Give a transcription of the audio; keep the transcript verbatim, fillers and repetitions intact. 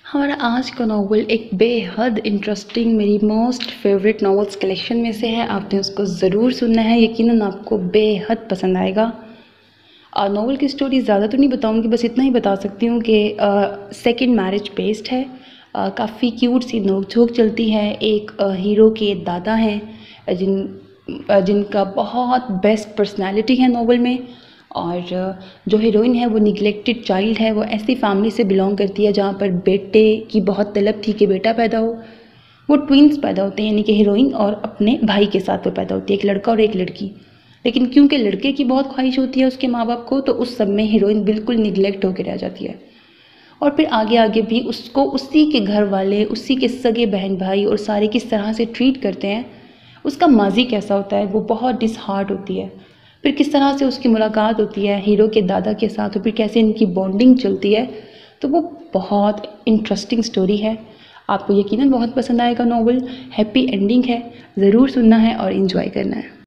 हमारा आज का नावल एक बेहद इंटरेस्टिंग, मेरी मोस्ट फेवरेट नावल्स कलेक्शन में से है। आपने उसको ज़रूर सुनना है, यकीनन आपको बेहद पसंद आएगा। नावल की स्टोरी ज़्यादा तो नहीं बताऊंगी, बस इतना ही बता सकती हूँ कि सेकंड मैरिज बेस्ड है। काफ़ी क्यूट सी नोक-झोंक चलती है। एक हीरो के दादा हैं जिन जिनका बहुत बेस्ट पर्सनालिटी है नावल में, और जो हीरोइन है वो निगलेक्टेड चाइल्ड है। वो ऐसी फैमिली से बिलोंग करती है जहाँ पर बेटे की बहुत तलब थी कि बेटा पैदा हो। वो ट्विंस पैदा होते हैं, यानी कि हीरोइन और अपने भाई के साथ वो पैदा होती है, एक लड़का और एक लड़की। लेकिन क्योंकि लड़के की बहुत ख्वाहिश होती है उसके माँ बाप को, तो उस सब में हीरोइन बिल्कुल निगलेक्ट होकर रह जाती है। और फिर आगे आगे भी उसको उसी के घर वाले, उसी के सगे बहन भाई और सारे किस तरह से ट्रीट करते हैं, उसका माजी कैसा होता है, वो बहुत डिसहार्ट होती है। फिर किस तरह से उसकी मुलाकात होती है हीरो के दादा के साथ, और फिर कैसे इनकी बॉन्डिंग चलती है। तो वो बहुत इंटरेस्टिंग स्टोरी है, आपको यकीनन बहुत पसंद आएगा नावल। हैप्पी एंडिंग है, ज़रूर सुनना है और इन्जॉय करना है।